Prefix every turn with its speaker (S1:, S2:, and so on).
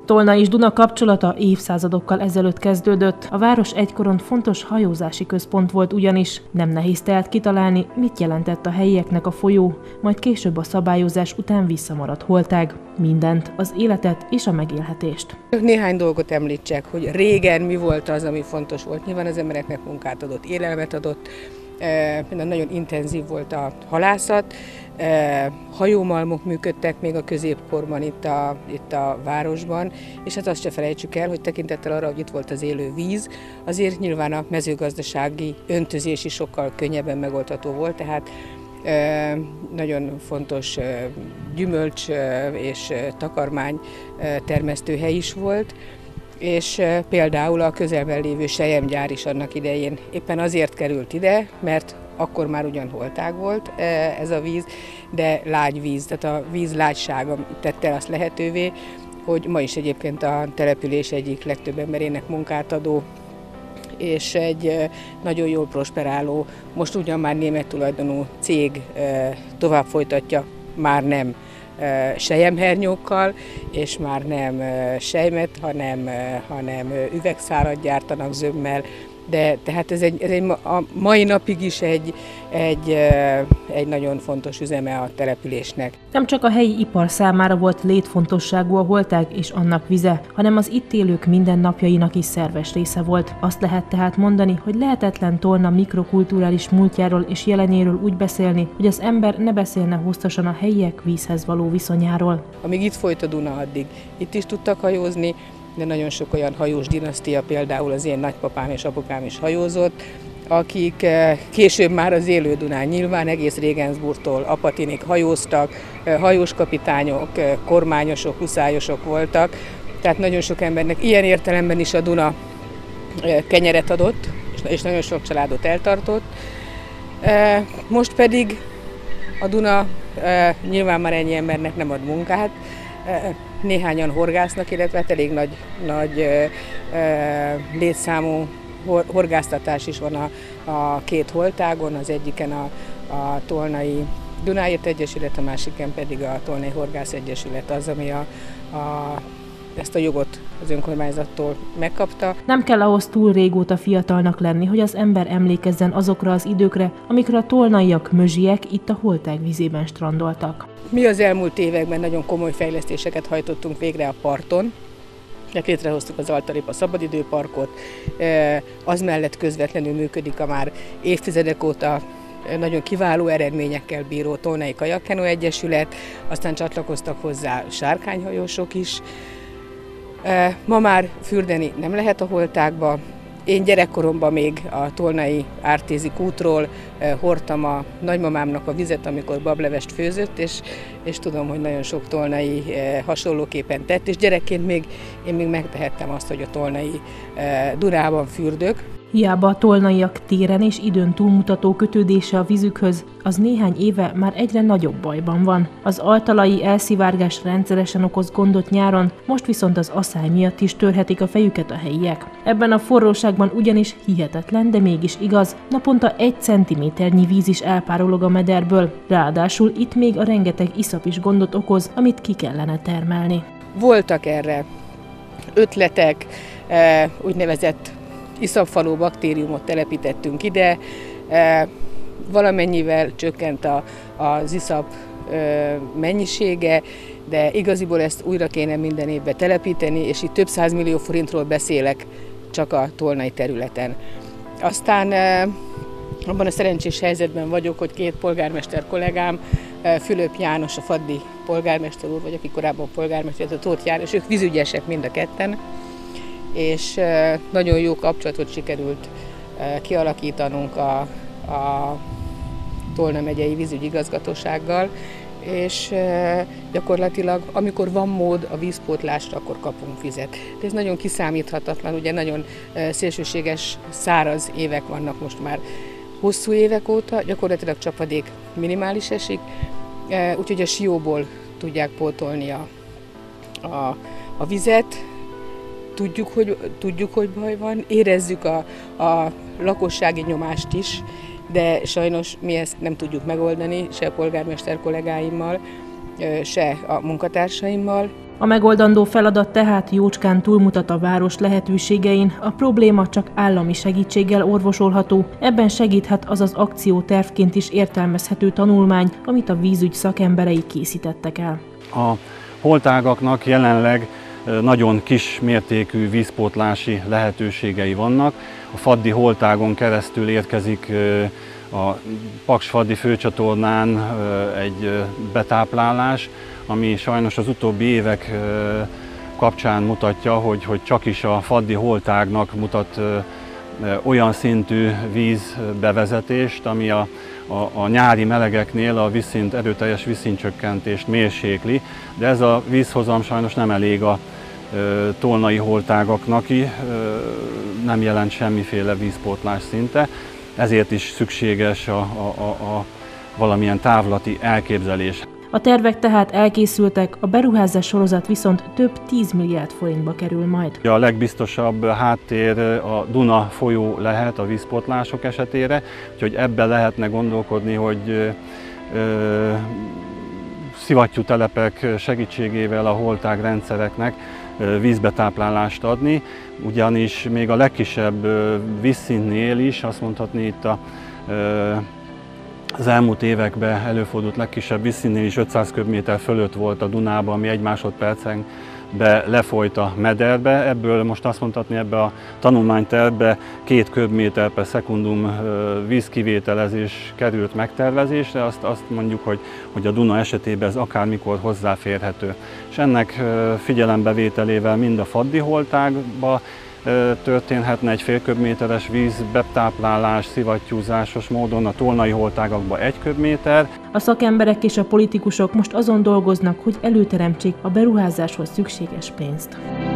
S1: Tolna és Duna kapcsolata évszázadokkal ezelőtt kezdődött. A város egykoron fontos hajózási központ volt ugyanis. Nem nehéz tehát kitalálni, mit jelentett a helyieknek a folyó, majd később a szabályozás után visszamaradt holtág. Mindent, az életet és a megélhetést.
S2: Néhány dolgot említsek, hogy régen mi volt az, ami fontos volt. Nyilván az embereknek munkát adott, élelmet adott, például nagyon intenzív volt a halászat, hajómalmok működtek még a középkorban itt a városban, és hát azt se felejtsük el, hogy tekintettel arra, hogy itt volt az élő víz, azért nyilván a mezőgazdasági öntözés is sokkal könnyebben megoldható volt, tehát nagyon fontos gyümölcs és takarmány termesztőhely is volt, és például a közelben lévő selyemgyár is annak idején éppen azért került ide, mert akkor már ugyan holtág volt ez a víz, de lágy víz, tehát a víz lágysága tette azt lehetővé, hogy ma is egyébként a település egyik legtöbb emberének munkát adó, és egy nagyon jól prosperáló, most ugyan már német tulajdonú cég tovább folytatja, már nem selyemhernyókkal, és már nem selymet, hanem üvegszálat gyártanak zömmel, de tehát ez a mai napig is egy nagyon fontos üzeme a településnek.
S1: Nem csak a helyi ipar számára volt létfontosságú a holtág és annak vize, hanem az itt élők mindennapjainak is szerves része volt. Azt lehet tehát mondani, hogy lehetetlen Tolna mikrokulturális múltjáról és jelenéről úgy beszélni, hogy az ember ne beszélne hosszasan a helyiek vízhez való viszonyáról.
S2: Amíg itt folyt a Duna, addig itt is tudtak hajózni, de nagyon sok olyan hajós dinasztia, például az én nagypapám és apukám is hajózott, akik később már az élő Dunán nyilván egész Regensburgtól Apatinig hajóztak, hajóskapitányok, kormányosok, huszályosok voltak, tehát nagyon sok embernek ilyen értelemben is a Duna kenyeret adott, és nagyon sok családot eltartott. Most pedig a Duna nyilván már ennyi embernek nem ad munkát, néhányan horgásznak, illetve hát elég nagy létszámú horgásztatás is van a két holtágon, az egyiken a Tolnai Dunáért Egyesület, a másiken pedig a Tolnai Horgász Egyesület az, ami ezt a jogot az önkormányzattól megkapta.
S1: Nem kell ahhoz túl régóta fiatalnak lenni, hogy az ember emlékezzen azokra az időkre, amikor a tolnaiak, mözsiek itt a holtág vízében strandoltak.
S2: Mi az elmúlt években nagyon komoly fejlesztéseket hajtottunk végre a parton. Létrehoztuk az Altaripa szabadidőparkot, az mellett közvetlenül működik a már évtizedek óta nagyon kiváló eredményekkel bíró Tolnai Kajakkenó Egyesület, aztán csatlakoztak hozzá sárkányhajósok is. Ma már fürdeni nem lehet a holtágba. Én gyerekkoromban még a tolnai Ártézi kútról hordtam a nagymamámnak a vizet, amikor bablevest főzött, és tudom, hogy nagyon sok tolnai hasonlóképpen tett, és gyerekként én még megtehettem azt, hogy a tolnai Dunában fürdök.
S1: Hiába a tolnaiak téren és időn túlmutató kötődése a vízükhöz, az néhány éve már egyre nagyobb bajban van. Az altalai elszivárgás rendszeresen okoz gondot nyáron, most viszont az aszály miatt is törhetik a fejüket a helyiek. Ebben a forróságban ugyanis hihetetlen, de mégis igaz, naponta 1 centiméternyi víz is elpárolog a mederből. Ráadásul itt még a rengeteg iszap is gondot okoz, amit ki kellene termelni.
S2: Voltak erre ötletek, úgynevezett iszapfaló baktériumot telepítettünk ide, valamennyivel csökkent az iszap mennyisége, de igaziból ezt újra kéne minden évben telepíteni, és itt több 100 millió forintról beszélek csak a tolnai területen. Aztán abban a szerencsés helyzetben vagyok, hogy 2 polgármester kollégám, Fülöp János, a faddi polgármester úr, vagy aki korábban polgármester, a Tóth János, ők vízügyesek mind a ketten, és nagyon jó kapcsolatot sikerült kialakítanunk a Tolna megyei vízügyi igazgatósággal, és gyakorlatilag amikor van mód a vízpótlásra, akkor kapunk vizet. De ez nagyon kiszámíthatatlan, ugye nagyon szélsőséges, száraz évek vannak most már hosszú évek óta, gyakorlatilag csapadék minimális esik, úgyhogy a sióból tudják pótolni a vizet. Tudjuk, hogy baj van, érezzük a lakossági nyomást is, de sajnos mi ezt nem tudjuk megoldani, se a polgármester kollégáimmal, se a munkatársaimmal.
S1: A megoldandó feladat tehát jócskán túlmutat a város lehetőségein, a probléma csak állami segítséggel orvosolható, ebben segíthet az az akciótervként is értelmezhető tanulmány, amit a vízügy szakemberei készítettek el.
S3: A holtágaknak jelenleg nagyon kis mértékű vízpótlási lehetőségei vannak. A Faddi holtágon keresztül érkezik a Paks-Faddi főcsatornán egy betáplálás, ami sajnos az utóbbi évek kapcsán mutatja, hogy csak is a Faddi holtágnak mutat olyan szintű vízbevezetést, ami a nyári melegeknél a erőteljes vízszintcsökkentést mérsékli, de ez a vízhozam sajnos nem elég a tolnai holtágaknak, nem jelent semmiféle vízpótlás szinte, ezért is szükséges a valamilyen távlati elképzelés.
S1: A tervek tehát elkészültek, a beruházás sorozat viszont több 10 milliárd forintba kerül majd.
S3: A legbiztosabb háttér a Duna folyó lehet a vízpótlások esetére, úgyhogy ebben lehetne gondolkodni, hogy szivattyútelepek segítségével a holtágrendszereknek vízbetáplálást adni, ugyanis még a legkisebb vízszintnél is, azt mondhatni itt az elmúlt években előfordult legkisebb vízszintnél is 500 köbméter fölött volt a Dunában, ami 1 másodpercen lefolyt a mederbe. Ebből most azt mondhatni, ebbe a tanulmánytervbe 2 köbméter per szekundum vízkivételezés került megtervezésre. Azt mondjuk, hogy a Duna esetében ez akármikor hozzáférhető. És ennek figyelembevételével mind a Faddi holtágba történhetne egy fél köbméteres vízbetáplálás szivattyúzásos módon, a tolnai holtágakban 1 köbméter.
S1: A szakemberek és a politikusok most azon dolgoznak, hogy előteremtsék a beruházáshoz szükséges pénzt.